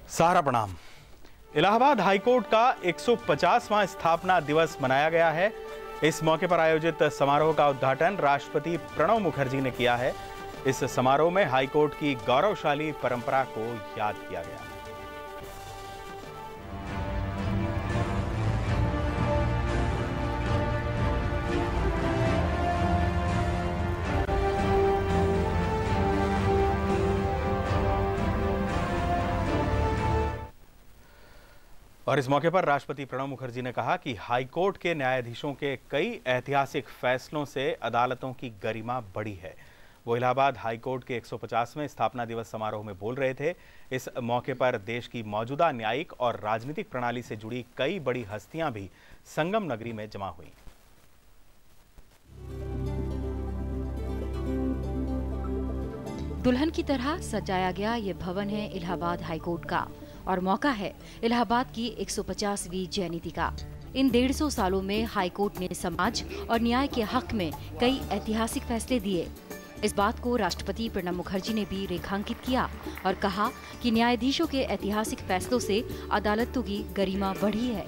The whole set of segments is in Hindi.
सहारा प्रणाम। इलाहाबाद हाईकोर्ट का 150वां स्थापना दिवस मनाया गया है। इस मौके पर आयोजित समारोह का उद्घाटन राष्ट्रपति प्रणब मुखर्जी ने किया है। इस समारोह में हाईकोर्ट की गौरवशाली परंपरा को याद किया गया। और इस मौके पर राष्ट्रपति प्रणब मुखर्जी ने कहा कि हाईकोर्ट के न्यायाधीशों के कई ऐतिहासिक फैसलों से अदालतों की गरिमा बढ़ी है। वो इलाहाबाद हाईकोर्ट के 150वें स्थापना दिवस समारोह में बोल रहे थे। इस मौके पर देश की मौजूदा न्यायिक और राजनीतिक प्रणाली से जुड़ी कई बड़ी हस्तियां भी संगम नगरी में जमा हुई। दुल्हन की तरह सजाया गया ये भवन है इलाहाबाद हाईकोर्ट का और मौका है इलाहाबाद की 150वीं जयंती का। इन 150 सालों में हाईकोर्ट ने समाज और न्याय के हक में कई ऐतिहासिक फैसले दिए। इस बात को राष्ट्रपति प्रणब मुखर्जी ने भी रेखांकित किया और कहा कि न्यायाधीशों के ऐतिहासिक फैसलों से अदालतों की गरिमा बढ़ी है।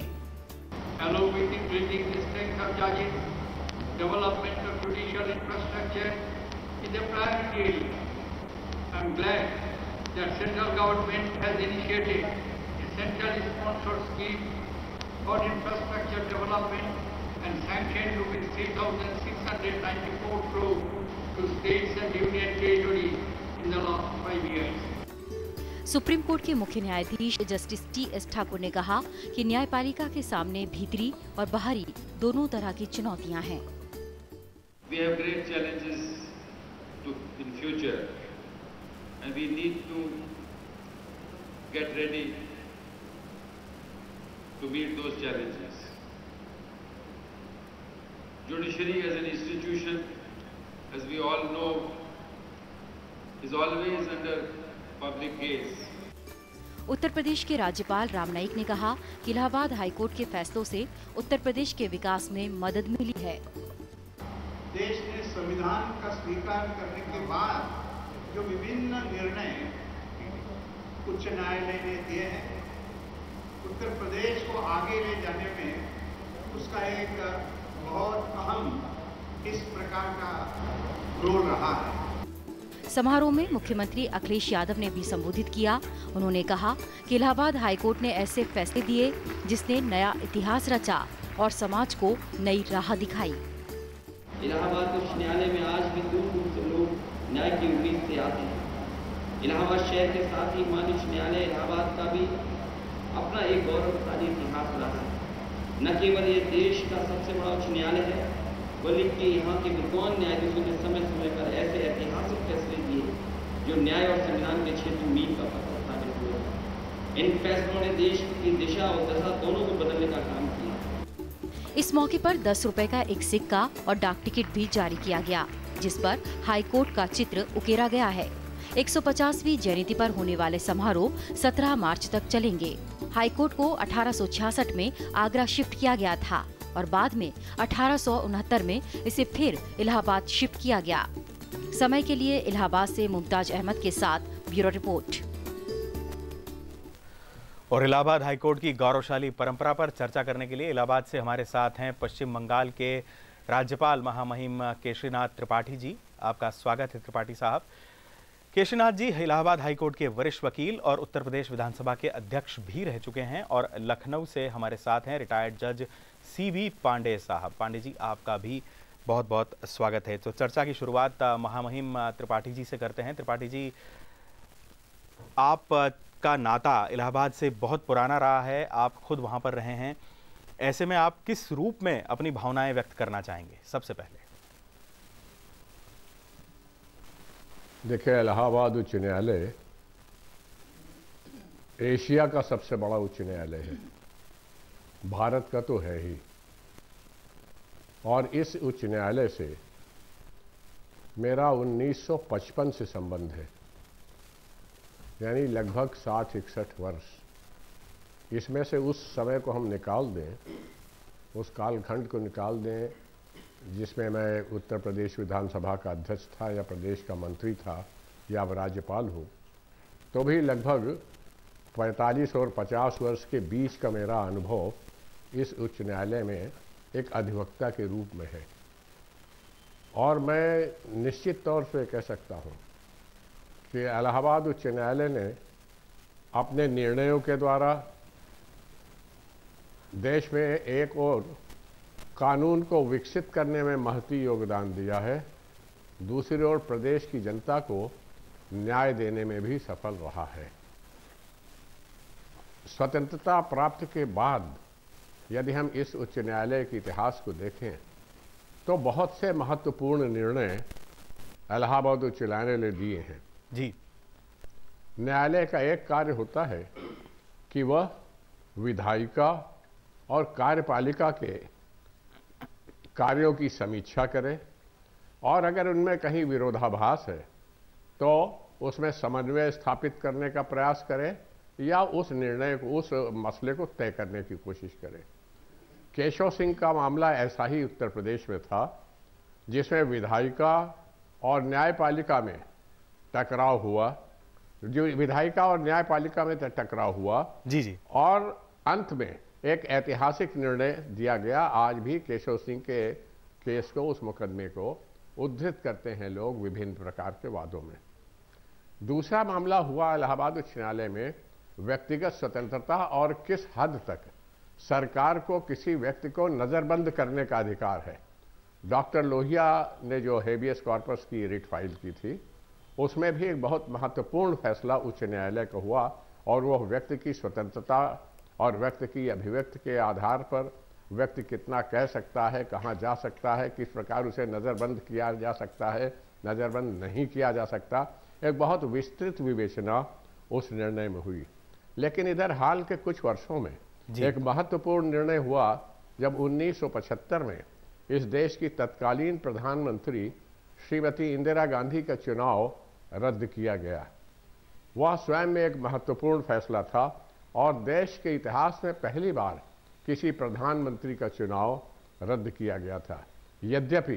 That central government has initiated a centrally sponsored scheme for infrastructure development and sanctioned rupees 3,694 crore to states and union territories in the last 5 years. Supreme court के मुख्य न्यायाधीश जस्टिस टी.एस. ठाकुर ने कहा कि न्यायपालिका के सामने भीतरी और बाहरी दोनों तरह की चुनौतियां हैं। We have great challenges in future. And we need to get ready to meet those challenges. Judiciary as an institution, as we all know, is always under public gaze. Uttar Pradesh के राज्यपाल राम नाईक ने कहा कि इलाहाबाद हाईकोर्ट के फैसलों से उत्तर प्रदेश के विकास में मदद मिली है। देश ने संविधान का स्वीकार करने के बाद जो विभिन्न निर्णय उच्च न्यायालय ने दिए हैं, उत्तर प्रदेश को आगे ले जाने में उसका एक बहुत अहम इस प्रकार का रोल रहा है। समारोह में मुख्यमंत्री अखिलेश यादव ने भी संबोधित किया। उन्होंने कहा कि इलाहाबाद हाईकोर्ट ने ऐसे फैसले दिए जिसने नया इतिहास रचा और समाज को नई राह दिखाई। इलाहाबाद उच्च न्यायालय में आज भी दूर दूर से लोग न्याय की उम्मीद से आते हैं। इलाहाबाद शहर के साथ ही माननीय उच्च न्यायालय इलाहाबाद का भी अपना एक गौरवशाली इतिहास रहा है। न केवल ये देश का सबसे बड़ा उच्च न्यायालय है, बल्कि यहाँ के विद्वान न्यायाधीशों ने समय समय पर ऐसे ऐतिहासिक फैसले दिए जो न्याय और संविधान के क्षेत्र में मील का पत्थर साबित हुए। इन फैसलों ने देश की दिशा और दशा दोनों को बदलने का काम किया। इस मौके पर 10 रुपए का एक सिक्का और डाक टिकट भी जारी किया गया, जिस पर हाईकोर्ट का चित्र उकेरा गया है। 150वीं जयंती पर होने वाले समारोह 17 मार्च तक चलेंगे। हाईकोर्ट को 1866 में आगरा शिफ्ट किया गया था और बाद में 1869 में इसे फिर इलाहाबाद शिफ्ट किया गया। समय के लिए इलाहाबाद से मुमताज अहमद के साथ ब्यूरो रिपोर्ट। और इलाहाबाद हाईकोर्ट की गौरवशाली परंपरा पर चर्चा करने के लिए इलाहाबाद से हमारे साथ हैं पश्चिम बंगाल के राज्यपाल महामहिम केशरीनाथ त्रिपाठी जी। आपका स्वागत है त्रिपाठी साहब। केशरीनाथ जी इलाहाबाद हाईकोर्ट के वरिष्ठ वकील और उत्तर प्रदेश विधानसभा के अध्यक्ष भी रह चुके हैं और लखनऊ से हमारे साथ हैं रिटायर्ड जज सी.वी. पांडे साहब। पांडे जी आपका भी बहुत बहुत स्वागत है। तो चर्चा की शुरुआत महामहिम त्रिपाठी जी से करते हैं। त्रिपाठी जी, आपका नाता इलाहाबाद से बहुत पुराना रहा है, आप खुद वहां पर रहे हैं। ऐसे में आप किस रूप में अपनी भावनाएं व्यक्त करना चाहेंगे? सबसे पहले देखिए, इलाहाबाद उच्च न्यायालय एशिया का सबसे बड़ा उच्च न्यायालय है, भारत का तो है ही। और इस उच्च न्यायालय से मेरा 1955 से संबंध है, यानी लगभग 60-61 वर्ष। इसमें से उस समय को हम निकाल दें, उस कालखंड को निकाल दें जिसमें मैं उत्तर प्रदेश विधानसभा का अध्यक्ष था या प्रदेश का मंत्री था या राज्यपाल हूँ, तो भी लगभग 45 और 50 वर्ष के बीच का मेरा अनुभव इस उच्च न्यायालय में एक अधिवक्ता के रूप में है, और मैं निश्चित तौर से कह सकता हूं कि इलाहाबाद उच्च न्यायालय ने अपने निर्णयों के द्वारा देश में एक और कानून को विकसित करने में महती योगदान दिया है, दूसरी ओर प्रदेश की जनता को न्याय देने में भी सफल रहा है। स्वतंत्रता प्राप्ति के बाद यदि हम इस उच्च न्यायालय के इतिहास को देखें तो बहुत से महत्वपूर्ण निर्णय इलाहाबाद उच्च न्यायालय ने दिए हैं। जी, न्यायालय का एक कार्य होता है कि वह विधायिका और कार्यपालिका के कार्यों की समीक्षा करे, और अगर उनमें कहीं विरोधाभास है तो उसमें समन्वय स्थापित करने का प्रयास करे या उस निर्णय को, उस मसले को तय करने की कोशिश करे। केशव सिंह का मामला ऐसा ही उत्तर प्रदेश में था, जिसमें विधायिका और न्यायपालिका में टकराव हुआ, जो विधायिका और न्यायपालिका में टकराव हुआ जी, और अंत में एक ऐतिहासिक निर्णय दिया गया। आज भी केशव सिंह के केस को, उस मुकदमे को उद्धृत करते हैं लोग विभिन्न प्रकार के वादों में। दूसरा मामला हुआ इलाहाबाद उच्च न्यायालय में व्यक्तिगत स्वतंत्रता और किस हद तक सरकार को किसी व्यक्ति को नज़रबंद करने का अधिकार है। डॉक्टर लोहिया ने जो हेबियस कॉर्पस की रिट फाइल की थी, उसमें भी एक बहुत महत्वपूर्ण फैसला उच्च न्यायालय का हुआ, और वह व्यक्ति की स्वतंत्रता और व्यक्ति की अभिव्यक्ति के आधार पर व्यक्ति कितना कह सकता है, कहाँ जा सकता है, किस प्रकार उसे नज़रबंद किया जा सकता है, नज़रबंद नहीं किया जा सकता, एक बहुत विस्तृत विवेचना उस निर्णय में हुई। लेकिन इधर हाल के कुछ वर्षों में एक महत्वपूर्ण निर्णय हुआ जब 1975 में इस देश की तत्कालीन प्रधानमंत्री श्रीमती इंदिरा गांधी का चुनाव रद्द किया गया। वह स्वयं में एक महत्वपूर्ण फैसला था, और देश के इतिहास में पहली बार किसी प्रधानमंत्री का चुनाव रद्द किया गया था। यद्यपि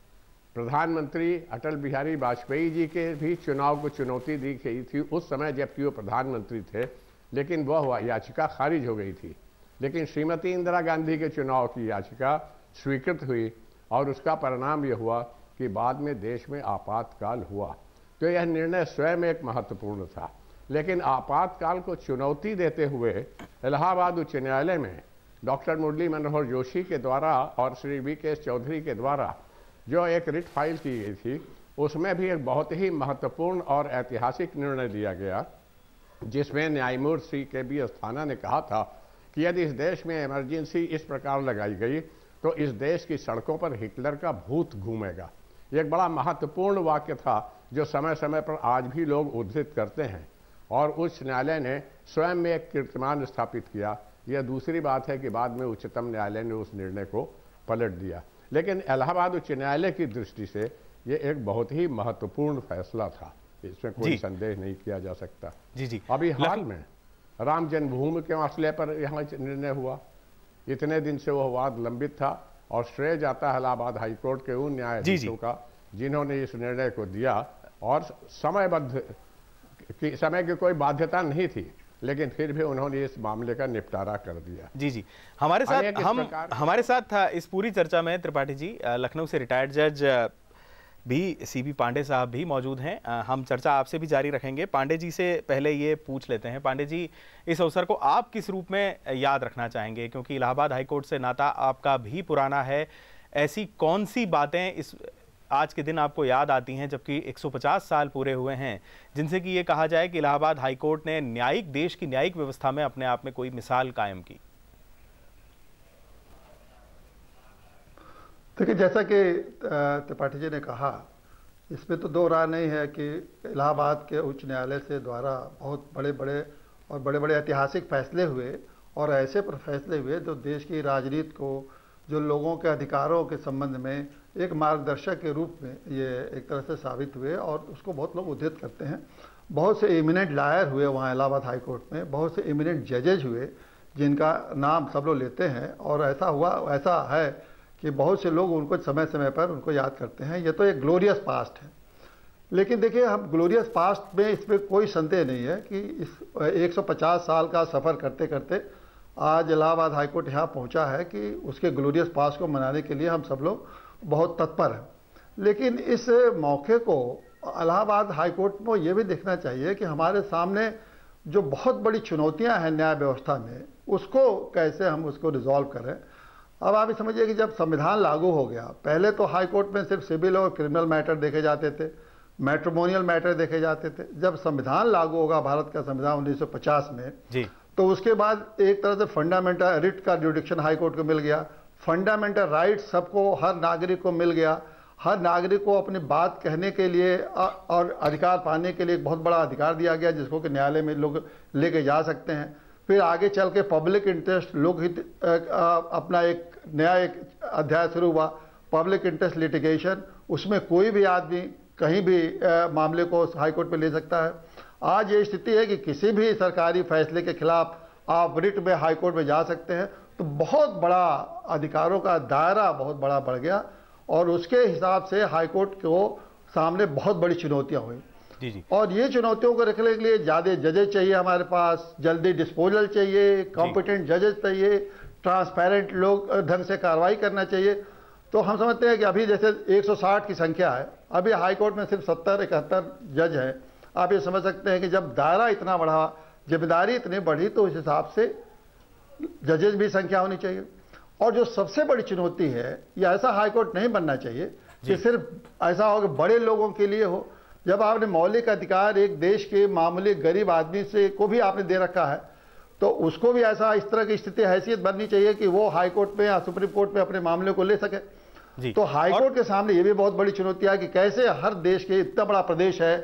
प्रधानमंत्री अटल बिहारी वाजपेयी जी के भी चुनाव को चुनौती दी गई थी उस समय जबकि वो प्रधानमंत्री थे, लेकिन वह याचिका खारिज हो गई थी। लेकिन श्रीमती इंदिरा गांधी के चुनाव की याचिका स्वीकृत हुई, और उसका परिणाम यह हुआ कि बाद में देश में आपातकाल हुआ। तो यह निर्णय स्वयं एक महत्वपूर्ण था। लेकिन आपातकाल को चुनौती देते हुए इलाहाबाद उच्च न्यायालय में डॉक्टर मुरली मनोहर जोशी के द्वारा और श्री वी.के. चौधरी के द्वारा जो एक रिट फाइल की गई थी, उसमें भी एक बहुत ही महत्वपूर्ण और ऐतिहासिक निर्णय दिया गया, जिसमें न्यायमूर्ति के.बी. अस्थाना ने कहा था कि यदि इस देश में इमरजेंसी इस प्रकार लगाई गई तो इस देश की सड़कों पर हिटलर का भूत घूमेगा। ये एक बड़ा महत्वपूर्ण वाक्य था जो समय समय पर आज भी लोग उद्धृत करते हैं, और उच्च न्यायालय ने स्वयं में एक कीर्तिमान स्थापित किया। यह दूसरी बात है कि बाद में उच्चतम न्यायालय ने उस निर्णय को पलट दिया, लेकिन इलाहाबाद उच्च न्यायालय की दृष्टि से ये एक बहुत ही महत्वपूर्ण फैसला था, इसमें कोई संदेह नहीं किया जा सकता। जी। अभी हाल में राम जन्मभूमि के मसले पर यहाँ निर्णय हुआ। इतने दिन से वह वाद लंबित था, और श्रेय जाता है इलाहाबाद हाईकोर्ट के उन न्यायाधीशों का जिन्होंने इस निर्णय को दिया, और समय की कोई बाध्यता नहीं थी, लेकिन फिर भी उन्होंने इस मामले का निपटारा कर दिया। जी। हमारे साथ था इस पूरी चर्चा में त्रिपाठी जी, लखनऊ से रिटायर्ड जज भी सी.बी. पांडे साहब भी मौजूद हैं। हम चर्चा आपसे भी जारी रखेंगे। पांडे जी से पहले ये पूछ लेते हैं, पांडे जी, इस अवसर को आप किस रूप में याद रखना चाहेंगे, क्योंकि इलाहाबाद हाईकोर्ट से नाता आपका भी पुराना है। ऐसी कौन सी बातें इस आज के दिन आपको याद आती हैं, जबकि 150 साल पूरे हुए हैं, जिनसे कि ये कहा जाए कि इलाहाबाद हाईकोर्ट ने देश की न्यायिक व्यवस्था में अपने आप में कोई मिसाल कायम की? देखिए, जैसा कि त्रिपाठी जी ने कहा, इसमें तो दो राय नहीं है कि इलाहाबाद के उच्च न्यायालय से द्वारा बहुत बड़े बड़े ऐतिहासिक फैसले हुए, और ऐसे पर फैसले हुए जो देश की राजनीति को, जो लोगों के अधिकारों के संबंध में एक मार्गदर्शक के रूप में ये एक तरह से साबित हुए, और उसको बहुत लोग उद्धृत करते हैं। बहुत से इमिनेंट लॉयर हुए वहाँ इलाहाबाद हाई कोर्ट में, बहुत से इमिनेंट जजेज हुए जिनका नाम सब लोग लेते हैं, और ऐसा है कि बहुत से लोग उनको समय समय पर उनको याद करते हैं। ये तो एक ग्लोरियस पास्ट है। लेकिन देखिए, हम ग्लोरियस पास्ट में इसमें कोई संदेह नहीं है कि इस 150 साल का सफ़र करते करते आज इलाहाबाद हाईकोर्ट यहाँ पहुँचा है कि उसके ग्लोरियस पास्ट को मनाने के लिए हम सब लोग बहुत तत्पर हैं। लेकिन इस मौके को इलाहाबाद हाईकोर्ट को ये भी देखना चाहिए कि हमारे सामने जो बहुत बड़ी चुनौतियां हैं न्याय व्यवस्था में, उसको कैसे हम उसको रिजॉल्व करें। अब आप ये समझिए कि जब संविधान लागू हो गया, पहले तो हाईकोर्ट में सिर्फ सिविल और क्रिमिनल मैटर देखे जाते थे, मैट्रिमोनियल मैटर देखे जाते थे। जब संविधान लागू होगा, भारत का संविधान 1950 में जी, तो उसके बाद एक तरह से फंडामेंटल रिट का जुडिक्शन हाईकोर्ट को मिल गया, फंडामेंटल राइट सबको, हर नागरिक को मिल गया। हर नागरिक को अपनी बात कहने के लिए और अधिकार पाने के लिए एक बहुत बड़ा अधिकार दिया गया, जिसको कि न्यायालय में लोग लेके जा सकते हैं। फिर आगे चल के पब्लिक इंटरेस्ट, लोकहित अपना एक नया एक अध्याय शुरू हुआ, पब्लिक इंटरेस्ट लिटिगेशन। उसमें कोई भी आदमी कहीं भी मामले को हाईकोर्ट में ले सकता है। आज ये स्थिति है कि किसी भी सरकारी फैसले के खिलाफ आप रिट में हाईकोर्ट में जा सकते हैं। तो बहुत बड़ा अधिकारों का दायरा बहुत बड़ा बढ़ गया और उसके हिसाब से हाईकोर्ट को सामने बहुत बड़ी चुनौतियां हुई। जी। और ये चुनौतियों को रखने के लिए ज़्यादा जजेज चाहिए हमारे पास, जल्दी डिस्पोजल चाहिए, कॉम्पिटेंट जजेज चाहिए, ट्रांसपेरेंट लोग ढंग से कार्रवाई करना चाहिए। तो हम समझते हैं कि अभी जैसे 160 की संख्या है, अभी हाईकोर्ट में सिर्फ 70-71 जज हैं। आप ये समझ सकते हैं कि जब दायरा इतना बढ़ा, जिम्मेदारी इतनी बढ़ी, तो उस हिसाब से जजेज भी संख्या होनी चाहिए। और जो सबसे बड़ी चुनौती है, ये ऐसा हाईकोर्ट नहीं बनना चाहिए कि सिर्फ ऐसा हो कि बड़े लोगों के लिए हो। जब आपने मौलिक अधिकार एक देश के मामूली गरीब आदमी से को भी आपने दे रखा है, तो उसको भी ऐसा इस तरह की स्थिति हैसियत बननी चाहिए कि वो हाईकोर्ट में या सुप्रीम कोर्ट में अपने मामले को ले सके। तो हाईकोर्ट के सामने ये भी बहुत बड़ी चुनौती है कि कैसे हर देश के, इतना बड़ा प्रदेश है,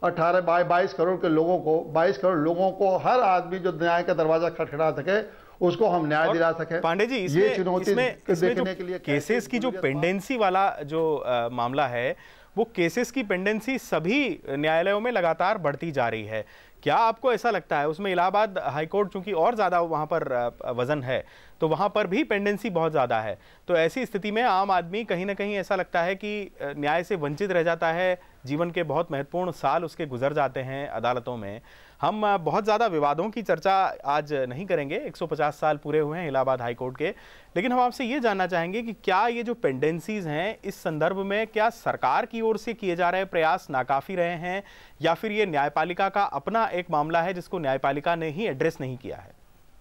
22 करोड़ के लोगों को, 22 करोड़ लोगों को, हर आदमी जो न्याय का दरवाजा खटखटा सके उसको हम न्याय दिला सके। पांडे जी, ये चुनौती देखने के लिए केसेस की जो पेंडेंसी वाला जो मामला है, वो केसेस की पेंडेंसी सभी न्यायालयों में लगातार बढ़ती जा रही है। क्या आपको ऐसा लगता है, उसमें इलाहाबाद हाईकोर्ट चूंकि और ज़्यादा वहाँ पर वजन है, तो वहाँ पर भी पेंडेंसी बहुत ज़्यादा है, तो ऐसी स्थिति में आम आदमी कहीं ना कहीं ऐसा लगता है कि न्याय से वंचित रह जाता है, जीवन के बहुत महत्वपूर्ण साल उसके गुजर जाते हैं अदालतों में। हम बहुत ज़्यादा विवादों की चर्चा आज नहीं करेंगे, 150 साल पूरे हुए हैं इलाहाबाद हाईकोर्ट के, लेकिन हम आपसे ये जानना चाहेंगे कि क्या ये जो पेंडेंसीज हैं, इस संदर्भ में क्या सरकार की ओर से किए जा रहे प्रयास नाकाफी रहे हैं, या फिर ये न्यायपालिका का अपना एक मामला है जिसको न्यायपालिका ने ही एड्रेस नहीं किया है?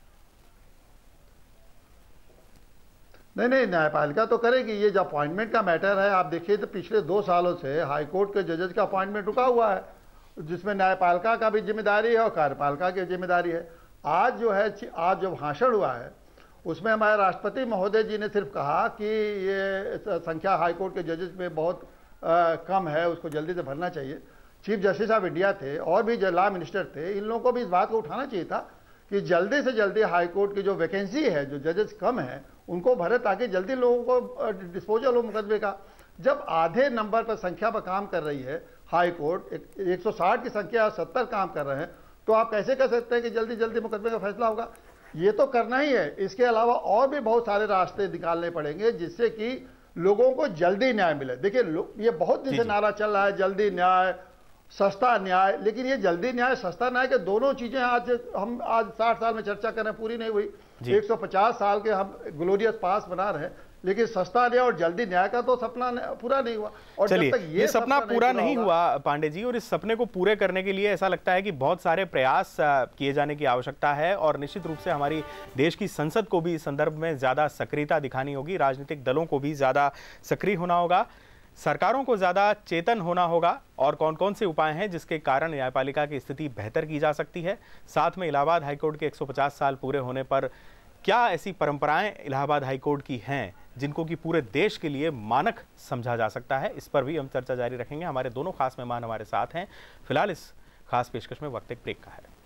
नहीं, न्यायपालिका तो करेगी। ये जो अपॉइंटमेंट का मैटर है, आप देखिए तो पिछले 2 सालों से हाईकोर्ट के जजेस का अपॉइंटमेंट रुका हुआ है, जिसमें न्यायपालिका का भी जिम्मेदारी है और कार्यपालिका की जिम्मेदारी है। आज जो भाषण हुआ है, उसमें हमारे राष्ट्रपति महोदय जी ने सिर्फ कहा कि ये संख्या हाईकोर्ट के जजेस में बहुत कम है, उसको जल्दी से भरना चाहिए। चीफ जस्टिस ऑफ इंडिया थे और भी जो लॉ मिनिस्टर थे, इन लोगों को भी इस बात को उठाना चाहिए था कि जल्दी से जल्दी हाईकोर्ट की जो वैकेंसी है, जो जजेस कम है, उनको भरे ताकि जल्दी लोगों को डिस्पोजल हो मुकदमे का। जब आधे नंबर पर संख्या पर काम कर रही है हाईकोर्ट, 160 की संख्या 70 काम कर रहे हैं, तो आप कैसे कह सकते हैं कि जल्दी जल्दी मुकदमे का फैसला होगा? ये तो करना ही है। इसके अलावा और भी बहुत सारे रास्ते निकालने पड़ेंगे जिससे कि लोगों को जल्दी न्याय मिले। देखिए, ये बहुत दिन से नारा चल रहा है, जल्दी न्याय, सस्ता न्याय, लेकिन ये जल्दी न्याय, सस्ता न्याय के दोनों चीजें आज 60 साल में चर्चा कर रहे हैं, पूरी नहीं हुई। 150 साल के हम ग्लोरियस पास बना रहे हैं, लेकिन सस्ता न्याय और जल्दी न्याय का तो सपना पूरा नहीं हुआ। और चलिए, ये सपना पूरा नहीं हुआ पांडे जी, और इस सपने को पूरे करने के लिए ऐसा लगता है कि बहुत सारे प्रयास किए जाने की आवश्यकता है, और निश्चित रूप से हमारी देश की संसद को भी इस संदर्भ में ज़्यादा सक्रियता दिखानी होगी, राजनीतिक दलों को भी ज़्यादा सक्रिय होना होगा, सरकारों को ज़्यादा चेतन होना होगा, और कौन कौन से उपाय हैं जिसके कारण न्यायपालिका की स्थिति बेहतर की जा सकती है। साथ में इलाहाबाद हाईकोर्ट के 150 साल पूरे होने पर क्या ऐसी परंपराएं इलाहाबाद हाईकोर्ट की हैं जिनको कि पूरे देश के लिए मानक समझा जा सकता है, इस पर भी हम चर्चा जारी रखेंगे। हमारे दोनों खास मेहमान हमारे साथ हैं। फिलहाल इस खास पेशकश में वक्त एक ब्रेक का है।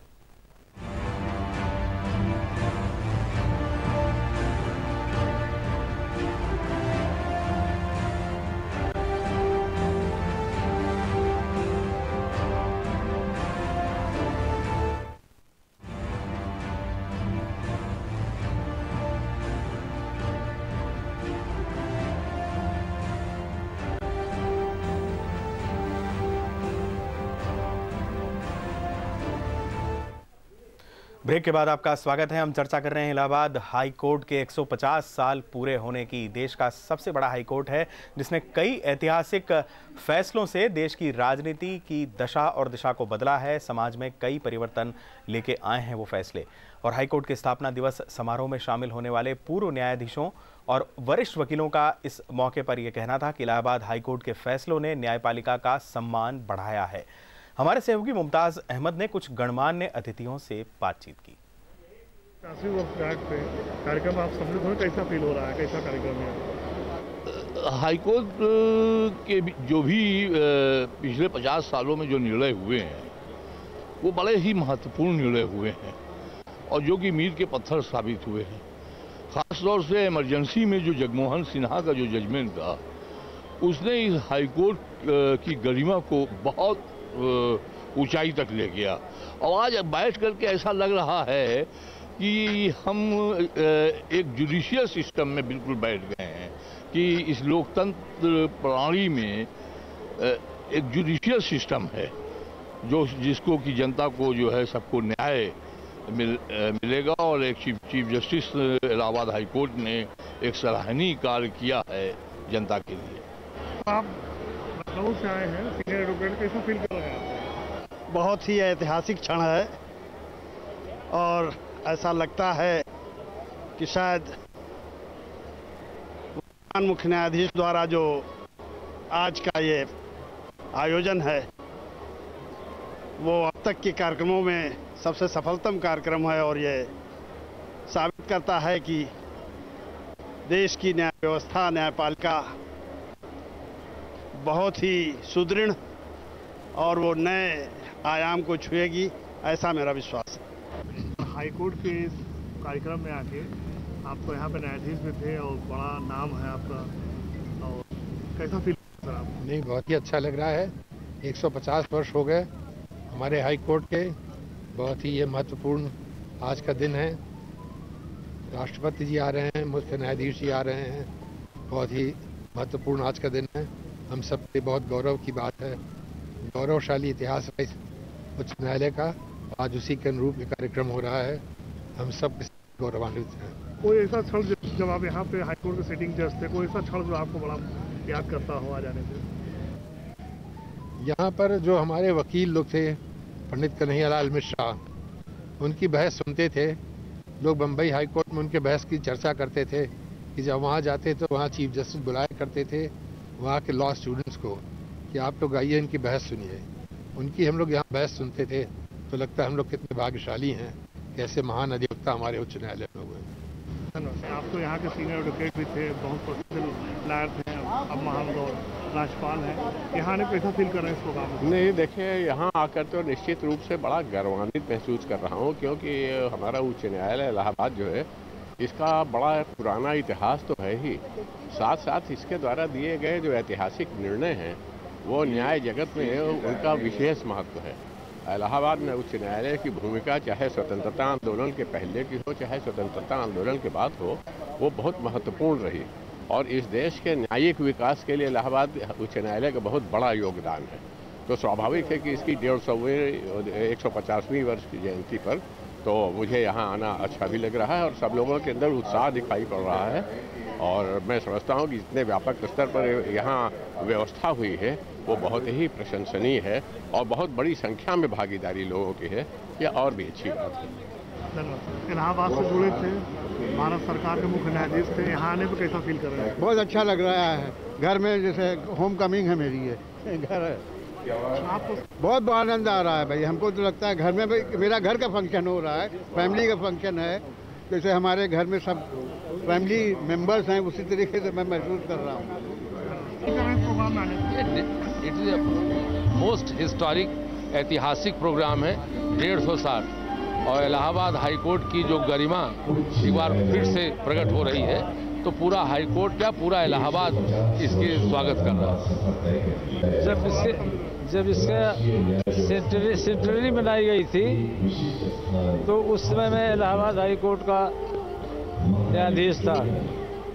ब्रेक के बाद आपका स्वागत है। हम चर्चा कर रहे हैं इलाहाबाद हाई कोर्ट के 150 साल पूरे होने की। देश का सबसे बड़ा हाई कोर्ट है जिसने कई ऐतिहासिक फैसलों से देश की राजनीति की दशा और दिशा को बदला है। समाज में कई परिवर्तन लेके आए हैं वो फैसले। और हाई कोर्ट के स्थापना दिवस समारोह में शामिल होने वाले पूर्व न्यायाधीशों और वरिष्ठ वकीलों का इस मौके पर यह कहना था कि इलाहाबाद हाई कोर्ट के फैसलों ने न्यायपालिका का सम्मान बढ़ाया है। हमारे सहयोगी मुमताज अहमद ने कुछ गणमान्य अतिथियों से बातचीत की। कार्यक्रम आप सम्मिलित हो, कैसा फील हो रहा है, कैसा कार्यक्रम है? हाईकोर्ट के जो भी पिछले 50 सालों में जो निर्णय हुए हैं वो बड़े ही महत्वपूर्ण निर्णय हुए हैं और जो कि मील के पत्थर साबित हुए हैं। खासतौर से इमरजेंसी में जो जगमोहन सिन्हा का जो जजमेंट था उसने इस हाईकोर्ट की गरिमा को बहुत ऊंचाई तक ले गया। और आज बैठ करके ऐसा लग रहा है कि हम एक जुडिशियल सिस्टम में बिल्कुल बैठ गए हैं कि इस लोकतंत्र प्रणाली में एक जुडिशियल सिस्टम है जो जिसको कि जनता को जो है सबको न्याय मिलेगा। और एक chief justice Allahabad high court ने एक सराहनीय कार्य किया है जनता के लिए। आप लखनऊ से आए हैं, सीनियर एडवोकेट, कैसा फील कर रहे हैं? बहुत ही ऐतिहासिक क्षण है और ऐसा लगता है कि शायद मुख्य न्यायाधीश द्वारा जो आज का ये आयोजन है वो अब तक के कार्यक्रमों में सबसे सफलतम कार्यक्रम है और ये साबित करता है कि देश की न्याय व्यवस्था, न्यायपालिका बहुत ही सुदृढ़ और वो नए आयाम को छुएगी, ऐसा मेरा विश्वास है। हाईकोर्ट के इस कार्यक्रम में आके आप तो यहाँ पे न्यायाधीश भी थे और बड़ा नाम है आपका, और कैसा फील सर आप? नहीं, बहुत ही अच्छा लग रहा है। 150 वर्ष हो गए हमारे हाई कोर्ट के। बहुत ही ये महत्वपूर्ण आज का दिन है। राष्ट्रपति जी आ रहे हैं, मुख्य न्यायाधीश जी आ रहे हैं। बहुत ही महत्वपूर्ण आज का दिन है। हम सब के बहुत गौरव की बात है। गौरवशाली इतिहास है उच्च न्यायालय का। आज उसी के अनुरूप ये कार्यक्रम हो रहा है। हम सब गौरवान्वित हैं। कोई ऐसा क्षण जब आप यहाँ पे हाईकोर्ट के सिटिंग जज थे, कोई ऐसा क्षण जो आपको बड़ा याद करता हो आ जाने से? यहाँ पर जो हमारे वकील लोग थे, पंडित कन्हैयालाल मिश्रा, उनकी बहस सुनते थे लोग। बम्बई हाई कोर्ट में उनके बहस की चर्चा करते थे कि जब वहाँ जाते तो वहाँ चीफ जस्टिस बुलाया करते थे वहाँ के लॉ स्टूडेंट्स को कि आप लोग आइए इनकी बहस सुनिए। उनकी हम लोग यहाँ बहस सुनते थे तो लगता है हम लोग कितने भाग्यशाली हैं, कैसे महान अधिवक्ता हमारे उच्च न्यायालय में हुए। आप तो यहाँ के सीनियर एडवोकेट भी थे, बहुत प्रसिद्ध लॉयर थे, अब महामदौर राज्यपाल हैं। यहाँ ने कैसा फील कर रहे हैं इस प्रोग्राम में? नहीं, देखिए यहाँ आकर तो निश्चित रूप से बड़ा गौरवान्वित महसूस कर रहा हूँ, क्योंकि हमारा उच्च न्यायालय इलाहाबाद जो है इसका बड़ा पुराना इतिहास तो है ही, साथ साथ इसके द्वारा दिए गए जो ऐतिहासिक निर्णय हैं वो न्याय जगत में उनका विशेष महत्व है। इलाहाबाद में उच्च न्यायालय की भूमिका चाहे स्वतंत्रता आंदोलन के पहले की हो चाहे स्वतंत्रता आंदोलन के बाद हो, वो बहुत महत्वपूर्ण रही और इस देश के न्यायिक विकास के लिए इलाहाबाद उच्च न्यायालय का बहुत बड़ा योगदान है। तो स्वाभाविक है कि इसकी 150वीं वर्ष की जयंती पर तो मुझे यहाँ आना अच्छा भी लग रहा है और सब लोगों के अंदर उत्साह दिखाई पड़ रहा है। और मैं समझता हूँ कि जितने व्यापक स्तर पर यहाँ व्यवस्था हुई है वो बहुत ही प्रशंसनीय है और बहुत बड़ी संख्या में भागीदारी लोगों की है, ये और भी अच्छी बात है। इलाहाबाद से जुड़े थे, भारत सरकार के मुख्य न्यायाधीश थे, यहाँ आने पर कैसा फील कर रहे हैं? बहुत अच्छा लग रहा है। घर में जैसे होम कमिंग है मेरी, ये घर है। आपको बहुत आनंद आ रहा है भाई। हमको तो लगता है घर में भाई मेरा घर का फंक्शन हो रहा है, फैमिली का फंक्शन है। जैसे हमारे घर में सब फैमिली मेंबर्स हैं उसी तरीके से मैं महसूस कर रहा हूँ। इट इज मोस्ट हिस्टोरिक, ऐतिहासिक प्रोग्राम है। 150 साल और इलाहाबाद हाई कोर्ट की जो गरिमा एक बार फिर से प्रकट हो रही है, तो पूरा हाई कोर्ट क्या पूरा इलाहाबाद इसके स्वागत कर रहा है। जब इसका सेंचुरी बनाई गई थी तो उस समय मैं इलाहाबाद हाई कोर्ट का न्यायाधीश था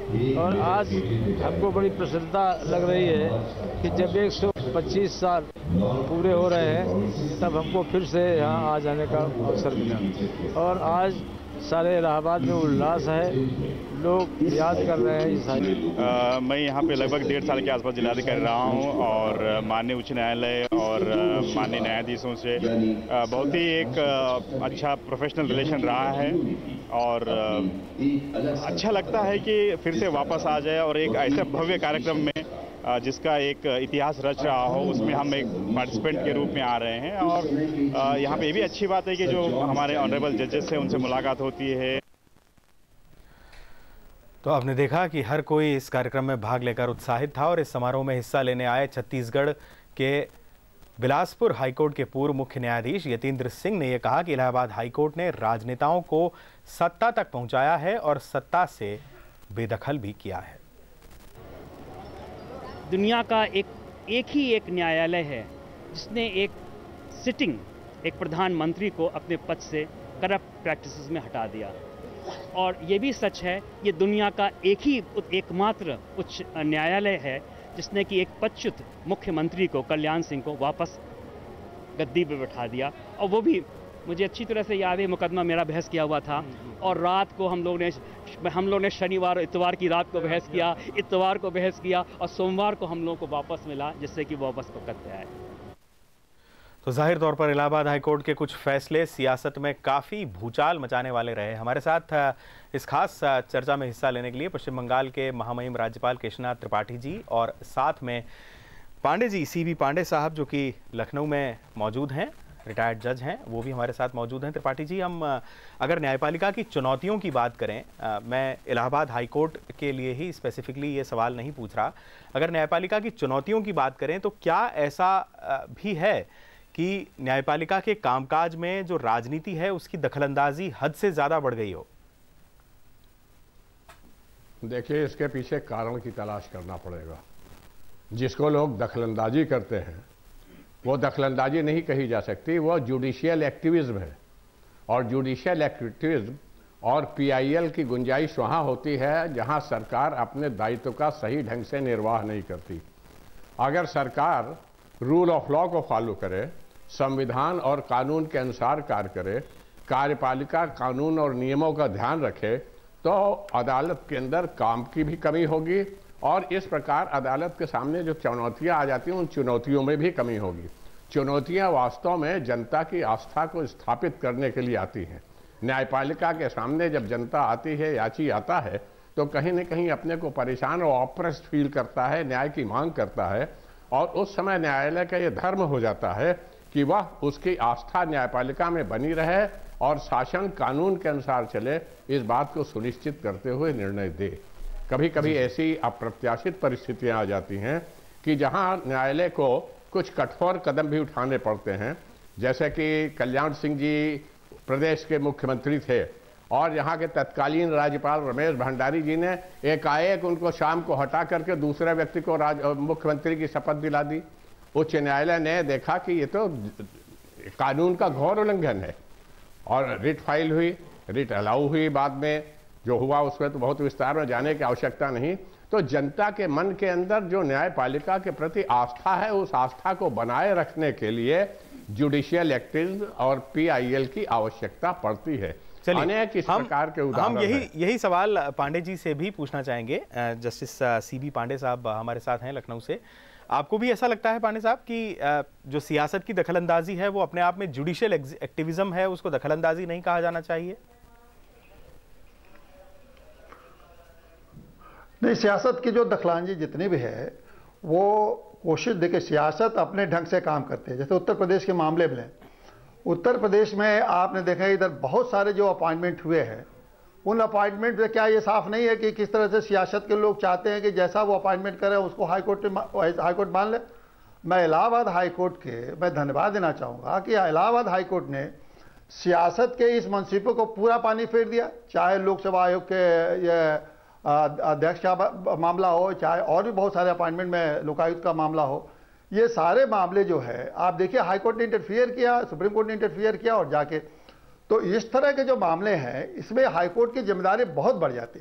और आज हमको बड़ी प्रसन्नता लग रही है कि जब 125 साल पूरे हो रहे हैं, तब हमको फिर से यहाँ आ जाने का अवसर मिला। और आज सारे इलाहाबाद में उल्लास है, लोग याद कर रहे हैं इस मैं यहाँ पे लगभग 1.5 साल के आसपास जिलाधिकारी रहा हूँ और माननीय उच्च न्यायालय और माननीय न्यायाधीशों से बहुत ही एक अच्छा प्रोफेशनल रिलेशन रहा है और अच्छा लगता है कि फिर से वापस आ जाए और एक ऐसे भव्य कार्यक्रम में जिसका एक इतिहास रच रहा हो उसमें हम एक पार्टिसिपेंट के रूप में आ रहे हैं। और यहाँ पे ये भी अच्छी बात है कि जो हमारे ऑनरेबल जजेस हैं उनसे मुलाकात होती है। तो आपने देखा कि हर कोई इस कार्यक्रम में भाग लेकर उत्साहित था और इस समारोह में हिस्सा लेने आए छत्तीसगढ़ के बिलासपुर हाईकोर्ट के पूर्व मुख्य न्यायाधीश यतीन्द्र सिंह ने यह कहा कि इलाहाबाद हाईकोर्ट ने राजनेताओं को सत्ता तक पहुंचाया है और सत्ता से बेदखल भी किया है। दुनिया का एक ही एक न्यायालय है जिसने एक सिटिंग एक प्रधानमंत्री को अपने पद से करप्ट प्रैक्टिसेस में हटा दिया। और ये भी सच है, ये दुनिया का एकमात्र उच्च न्यायालय है जिसने कि एक पदच्युत मुख्यमंत्री को, कल्याण सिंह को, वापस गद्दी पे बैठा दिया। और वो भी मुझे अच्छी तरह से याद है, मुकदमा मेरा बहस किया हुआ था और रात को हम लोग ने शनिवार इतवार की रात को बहस किया, इतवार को बहस किया और सोमवार को हम लोग को वापस मिला, जिससे कि वो वापस पकड़ पे आए। तो जाहिर तौर पर इलाहाबाद हाईकोर्ट के कुछ फैसले सियासत में काफ़ी भूचाल मचाने वाले रहे। हमारे साथ इस खास चर्चा में हिस्सा लेने के लिए पश्चिम बंगाल के महामहिम राज्यपाल केशरीनाथ त्रिपाठी जी और साथ में पांडे जी, सीबी पांडे साहब, जो कि लखनऊ में मौजूद हैं, रिटायर्ड जज हैं, वो भी हमारे साथ मौजूद हैं। त्रिपाठी जी, हम अगर न्यायपालिका की चुनौतियों की बात करें, मैं इलाहाबाद हाईकोर्ट के लिए ही स्पेसिफिकली ये सवाल नहीं पूछ रहा, अगर न्यायपालिका की चुनौतियों की बात करें तो क्या ऐसा भी है कि न्यायपालिका के कामकाज में जो राजनीति है उसकी दखलंदाजी हद से ज़्यादा बढ़ गई हो? देखिए, इसके पीछे कारण की तलाश करना पड़ेगा। जिसको लोग दखलंदाजी करते हैं वो दखलंदाजी नहीं कही जा सकती, वो जुडिशियल एक्टिविज्म है। और जुडिशियल एक्टिविज्म और पीआईएल की गुंजाइश वहाँ होती है जहाँ सरकार अपने दायित्व का सही ढंग से निर्वाह नहीं करती। अगर सरकार रूल ऑफ लॉ को फॉलो करे, संविधान और कानून के अनुसार कार्य करे, कार्यपालिका कानून और नियमों का ध्यान रखे, तो अदालत के अंदर काम की भी कमी होगी और इस प्रकार अदालत के सामने जो चुनौतियां आ जाती हैं उन चुनौतियों में भी कमी होगी। चुनौतियां वास्तव में जनता की आस्था को स्थापित करने के लिए आती हैं। न्यायपालिका के सामने जब जनता आती है, याची आता है, तो कहीं न कहीं अपने को परेशान और ऑप्रेस्ड फील करता है, न्याय की मांग करता है और उस समय न्यायालय का ये धर्म हो जाता है कि वह उसकी आस्था न्यायपालिका में बनी रहे और शासन कानून के अनुसार चले, इस बात को सुनिश्चित करते हुए निर्णय दे। कभी कभी ऐसी अप्रत्याशित परिस्थितियां आ जाती हैं कि जहां न्यायालय को कुछ कठोर कदम भी उठाने पड़ते हैं। जैसे कि कल्याण सिंह जी प्रदेश के मुख्यमंत्री थे और यहाँ के तत्कालीन राज्यपाल रमेश भंडारी जी ने एकाएक उनको शाम को हटा करके दूसरे व्यक्ति को मुख्यमंत्री की शपथ दिला दी। उच्च न्यायालय ने देखा कि ये तो कानून का घोर उल्लंघन है और रिट फाइल हुई, रिट अलाउ हुई। बाद में जो हुआ उसमें तो बहुत विस्तार में जाने की आवश्यकता नहीं। तो जनता के मन के अंदर जो न्यायपालिका के प्रति आस्था है, उस आस्था को बनाए रखने के लिए जुडिशियल एक्टिविज्म और पीआईएल की आवश्यकता पड़ती है। अनेक इस प्रकार के उदाहरण हम यही सवाल पांडे जी से भी पूछना चाहेंगे। जस्टिस सीबी पांडे साहब हमारे साथ हैं लखनऊ से। आपको भी ऐसा लगता है पांडे साहब कि जो सियासत की दखलंदाजी है वो अपने आप में जुडिशियल एक्टिविज्म है, उसको दखलंदाजी नहीं कहा जाना चाहिए? नहीं, सियासत की जो दखलंदाजी जितनी भी है वो कोशिश, देखिए सियासत अपने ढंग से काम करते हैं। जैसे उत्तर प्रदेश के मामले में, उत्तर प्रदेश में आपने देखा इधर बहुत सारे जो अपॉइंटमेंट हुए हैं, उन अपॉइंटमेंट में क्या ये साफ नहीं है कि किस तरह से सियासत के लोग चाहते हैं कि जैसा वो अपॉइंटमेंट करे उसको हाईकोर्ट मान ले। मैं इलाहाबाद हाईकोर्ट के मैं धन्यवाद देना चाहूँगा कि इलाहाबाद हाईकोर्ट ने सियासत के इस मनसूबे को पूरा पानी फेर दिया। चाहे लोकसेवा आयोग के ये अध्यक्ष का मामला हो, चाहे और भी बहुत सारे अपॉइंटमेंट में लोकायुक्त का मामला हो, ये सारे मामले जो है आप देखिए हाईकोर्ट ने इंटरफियर किया, सुप्रीम कोर्ट ने इंटरफियर किया और जाके, तो इस तरह के जो मामले हैं इसमें हाईकोर्ट की जिम्मेदारी बहुत बढ़ जाती है।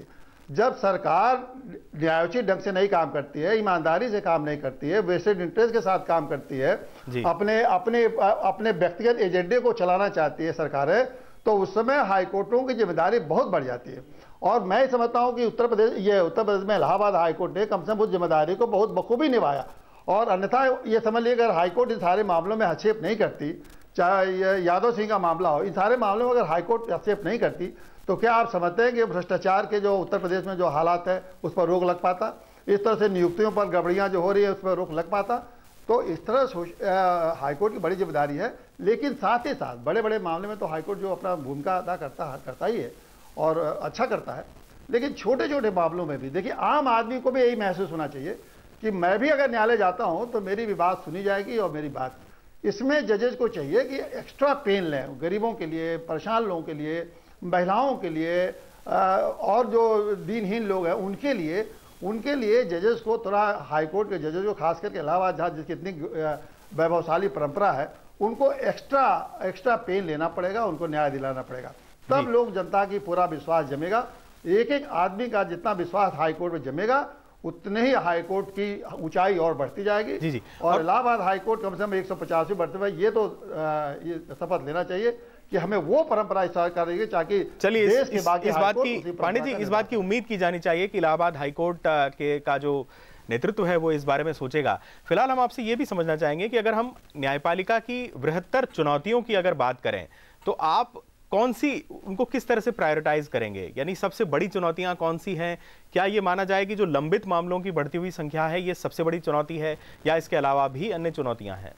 जब सरकार न्यायोचित ढंग से नहीं काम करती है, ईमानदारी से काम नहीं करती है, वेस्टेड इंटरेस्ट के साथ काम करती है, अपने व्यक्तिगत एजेंडे को चलाना चाहती है सरकारें, तो उस समय हाईकोर्टों की जिम्मेदारी बहुत बढ़ जाती है। और मैं समझता हूं कि उत्तर प्रदेश में इलाहाबाद हाईकोर्ट ने कम से कम उस जिम्मेदारी को बहुत बखूबी निभाया। और अन्यथा ये समझ लीजिए, अगर हाईकोर्ट इन सारे मामलों में हस्तक्षेप नहीं करती, चाहे यादव सिंह का मामला हो, इन सारे मामलों में अगर हाईकोर्ट हस्तक्षेप नहीं करती, तो क्या आप समझते हैं कि भ्रष्टाचार के जो उत्तर प्रदेश में जो हालात है उस पर रोक लग पाता? इस तरह से नियुक्तियों पर गड़बड़ियां जो हो रही है उस पर रोक लग पाता? तो इस तरह हाईकोर्ट की बड़ी जिम्मेदारी है। लेकिन साथ ही साथ बड़े बड़े मामले में तो हाईकोर्ट जो अपना भूमिका अदा करता ही है और अच्छा करता है। लेकिन छोटे छोटे मामलों में भी देखिए, आम आदमी को भी यही महसूस होना चाहिए कि मैं भी अगर न्यायालय जाता हूं तो मेरी भी बात सुनी जाएगी। और मेरी बात इसमें जजेस को चाहिए कि एक्स्ट्रा पेन लें, गरीबों के लिए, परेशान लोगों के लिए, महिलाओं के लिए और जो दीनहीन लोग हैं उनके लिए जजेस को थोड़ा, हाईकोर्ट के जजेस को खास करके इलाहाबाद जहाँ जिसकी इतनी वैभवशाली परंपरा है, उनको एक्स्ट्रा पेन लेना पड़ेगा, उनको न्याय दिलाना पड़ेगा। तब लोग, जनता की पूरा विश्वास जमेगा। एक एक आदमी का जितना विश्वास हाईकोर्ट में जमेगा, उतने ही हाईकोर्ट की ऊंचाई और बढ़ती जाएगी। और इलाहाबाद हाईकोर्ट कम से कम 150 बढ़ते हुए ये शपथ लेना चाहिए कि हमें वो परंपरा स्वीकार करेगी, ताकि देश के बाकी पांडे जी, इस बात की उम्मीद की जानी चाहिए कि इलाहाबाद हाईकोर्ट का जो नेतृत्व है वो इस बारे में सोचेगा। फिलहाल हम आपसे ये भी समझना चाहेंगे कि अगर हम न्यायपालिका की बृहत्तर चुनौतियों की अगर बात करें, तो आप कौन सी, उनको किस तरह से प्रायोरिटाइज करेंगे? यानी सबसे बड़ी चुनौतियां कौन सी हैं? क्या ये माना जाए कि जो लंबित मामलों की बढ़ती हुई संख्या है ये सबसे बड़ी चुनौती है, या इसके अलावा भी अन्य चुनौतियां हैं?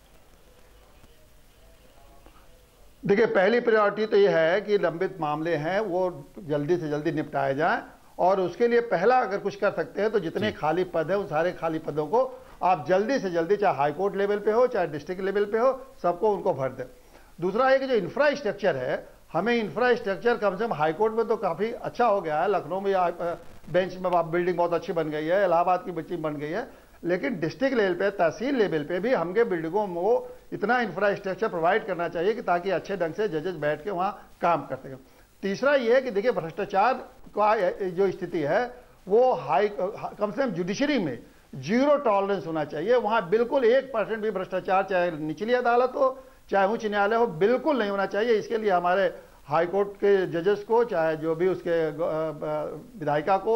देखिए, पहली प्रायोरिटी तो ये है कि लंबित मामले हैं वो जल्दी से जल्दी निपटाए जाएं। और उसके लिए पहला अगर कुछ कर सकते हैं तो जितने खाली पद हैं उन सारे खाली पदों को आप जल्दी से जल्दी, चाहे हाईकोर्ट लेवल पे हो चाहे डिस्ट्रिक्ट लेवल पे हो, सबको उनको भर दें। दूसरा है कि जो इंफ्रास्ट्रक्चर है, हमें इंफ्रास्ट्रक्चर कम से कम हाईकोर्ट में तो काफ़ी अच्छा हो गया है। लखनऊ में बेंच में बिल्डिंग बहुत अच्छी बन गई है, इलाहाबाद की बिल्डिंग बन गई है, लेकिन डिस्ट्रिक्ट लेवल पे, तहसील लेवल पे भी हमके बिल्डिंगों में इतना इंफ्रास्ट्रक्चर प्रोवाइड करना चाहिए कि ताकि अच्छे ढंग से जजेस बैठ के वहाँ काम कर सकें। तीसरा ये है कि देखिए, भ्रष्टाचार का जो स्थिति है वो कम से कम जुडिशरी में 0 टॉलरेंस होना चाहिए। वहाँ बिल्कुल 1% भी भ्रष्टाचार, चाहे निचली अदालत हो चाहे उच्च न्यायालय हो, बिल्कुल नहीं होना चाहिए। इसके लिए हमारे हाईकोर्ट के जजेस को, चाहे जो भी उसके विधायिका को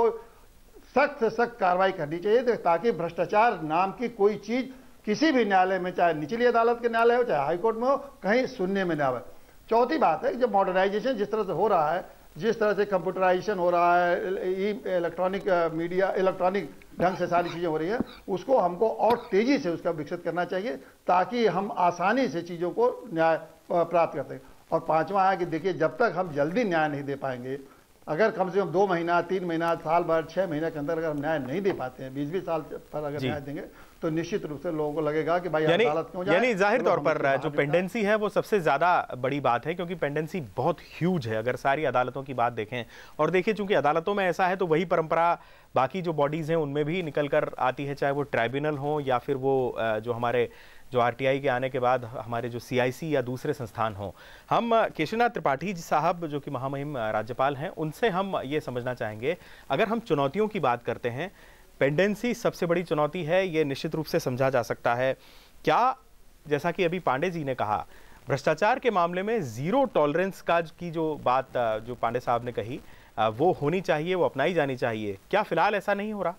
सख्त से सख्त कार्रवाई करनी चाहिए, ताकि भ्रष्टाचार नाम की कोई चीज किसी भी न्यायालय में, चाहे निचली अदालत के न्यायालय हो चाहे हाईकोर्ट में हो, कहीं सुनने में न आवे। चौथी बात है, जब मॉडर्नाइजेशन जिस तरह से हो रहा है, जिस तरह से कंप्यूटराइजेशन हो रहा है, इलेक्ट्रॉनिक मीडिया, इलेक्ट्रॉनिक ढंग से सारी चीज़ें हो रही हैं, उसको हमको और तेजी से उसका विकसित करना चाहिए, ताकि हम आसानी से चीज़ों को न्याय प्राप्त कर सकें। और पांचवा है कि देखिए, जब तक हम जल्दी न्याय नहीं दे पाएंगे, अगर कम से कम 2 महीना, 3 महीना, साल भर, 6 महीने के अंदर अगर हम न्याय नहीं दे पाते हैं, 20-20 साल पर अगर न्याय देंगे, तो निश्चित रूप से लोगों को लगेगा कि भाई अदालत क्यों जाए। यानी जाहिर तौर पर जो पेंडेंसी है वो सबसे ज्यादा बड़ी बात है, क्योंकि पेंडेंसी बहुत ह्यूज है अगर सारी अदालतों की बात देखें। और देखिए, चूंकि अदालतों में ऐसा है तो वही परंपरा बाकी जो बॉडीज हैं उनमें भी निकल कर आती है, चाहे वो ट्राइब्यूनल हो या फिर वो जो हमारे जो आरटीआई के आने के बाद हमारे जो सीआईसी या दूसरे संस्थान हों। हम केशरीनाथ त्रिपाठी जी साहब जो कि महामहिम राज्यपाल हैं, उनसे हम ये समझना चाहेंगे, अगर हम चुनौतियों की बात करते हैं, पेंडेंसी सबसे बड़ी चुनौती है, ये निश्चित रूप से समझा जा सकता है। क्या, जैसा कि अभी पांडे जी ने कहा, भ्रष्टाचार के मामले में 0 टॉलरेंस का की जो बात जो पांडे साहब ने कही वो होनी चाहिए, वो अपनाई जानी चाहिए, क्या फिलहाल ऐसा नहीं हो रहा?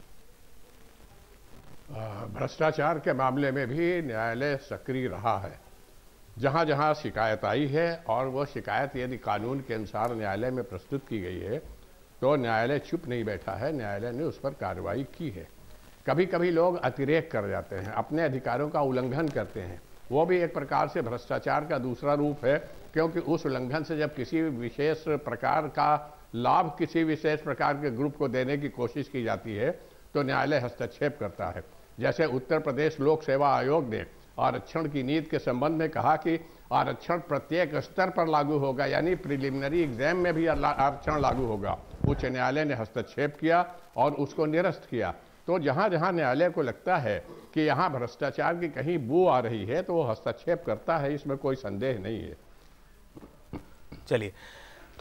भ्रष्टाचार के मामले में भी न्यायालय सक्रिय रहा है। जहां जहां शिकायत आई है और वो शिकायत यदि कानून के अनुसार न्यायालय में प्रस्तुत की गई है तो न्यायालय चुप नहीं बैठा है, न्यायालय ने उस पर कार्रवाई की है। कभी कभी लोग अतिरेक कर जाते हैं, अपने अधिकारों का उल्लंघन करते हैं, वो भी एक प्रकार से भ्रष्टाचार का दूसरा रूप है, क्योंकि उस उल्लंघन से जब किसी विशेष प्रकार का लाभ किसी विशेष प्रकार के ग्रुप को देने की कोशिश की जाती है तो न्यायालय हस्तक्षेप करता है। जैसे उत्तर प्रदेश लोक सेवा आयोग ने आरक्षण की नीति के संबंध में कहा कि आरक्षण प्रत्येक स्तर पर लागू होगा, यानी प्रिलिमिनरी एग्जाम में भी आरक्षण लागू होगा। उच्च न्यायालय ने हस्तक्षेप किया और उसको निरस्त किया। तो जहां जहां न्यायालय को लगता है कि यहां भ्रष्टाचार की कहीं बू आ रही है तो वो हस्तक्षेप करता है, इसमें कोई संदेह नहीं है। चलिए,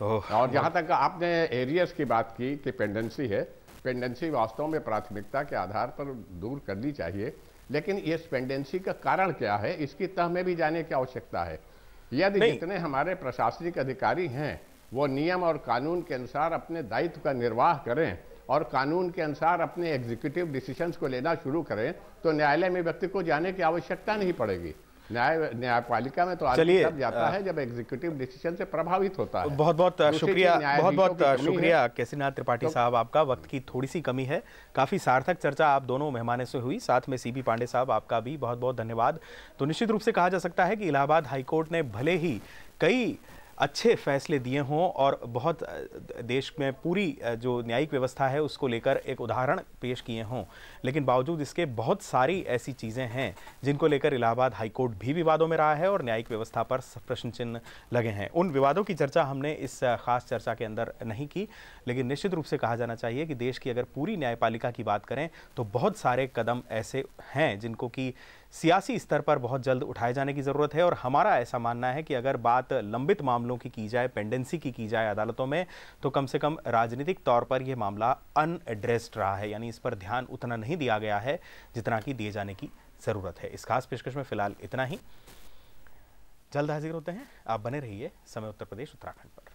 तो और जहाँ तक आपने एरियर्स की बात की कि पेंडेंसी है, पेंडेंसी वास्तव में प्राथमिकता के आधार पर दूर करनी चाहिए, लेकिन इस पेंडेंसी का कारण क्या है इसकी तह में भी जाने की आवश्यकता है। यदि जितने हमारे प्रशासनिक अधिकारी हैं वो नियम और कानून के अनुसार अपने दायित्व का निर्वाह करें और कानून के अनुसार अपने एग्जीक्यूटिव डिसीजंस को लेना शुरू करें तो न्यायालय में व्यक्ति को जाने की आवश्यकता नहीं पड़ेगी। न्यायपालिका में तो आदमी तब जाता है जब एग्जीक्यूटिव डिसीजन से प्रभावित होता है। बहुत बहुत शुक्रिया केसरीनाथ त्रिपाठी साहब, आपका। वक्त की थोड़ी सी कमी है। काफी सार्थक चर्चा आप दोनों मेहमानों से हुई, साथ में सीबी पांडे साहब आपका भी बहुत बहुत धन्यवाद। तो निश्चित रूप से कहा जा सकता है कि इलाहाबाद हाईकोर्ट ने भले ही कई अच्छे फैसले दिए हों और बहुत देश में पूरी जो न्यायिक व्यवस्था है उसको लेकर एक उदाहरण पेश किए हों, लेकिन बावजूद इसके बहुत सारी ऐसी चीज़ें हैं जिनको लेकर इलाहाबाद हाईकोर्ट भी विवादों में रहा है और न्यायिक व्यवस्था पर प्रश्न चिन्ह लगे हैं। उन विवादों की चर्चा हमने इस खास चर्चा के अंदर नहीं की, लेकिन निश्चित रूप से कहा जाना चाहिए कि देश की अगर पूरी न्यायपालिका की बात करें तो बहुत सारे कदम ऐसे हैं जिनको कि सियासी स्तर पर बहुत जल्द उठाए जाने की ज़रूरत है। और हमारा ऐसा मानना है कि अगर बात लंबित मामलों की जाए, पेंडेंसी की जाए अदालतों में, तो कम से कम राजनीतिक तौर पर यह मामला अनएड्रेस्ड रहा है, यानी इस पर ध्यान उतना नहीं दिया गया है जितना कि दिए जाने की ज़रूरत है। इस खास पेशकश में फिलहाल इतना ही। जल्द हाजिर होते हैं, आप बने रहिए समय उत्तर प्रदेश उत्तराखंड पर।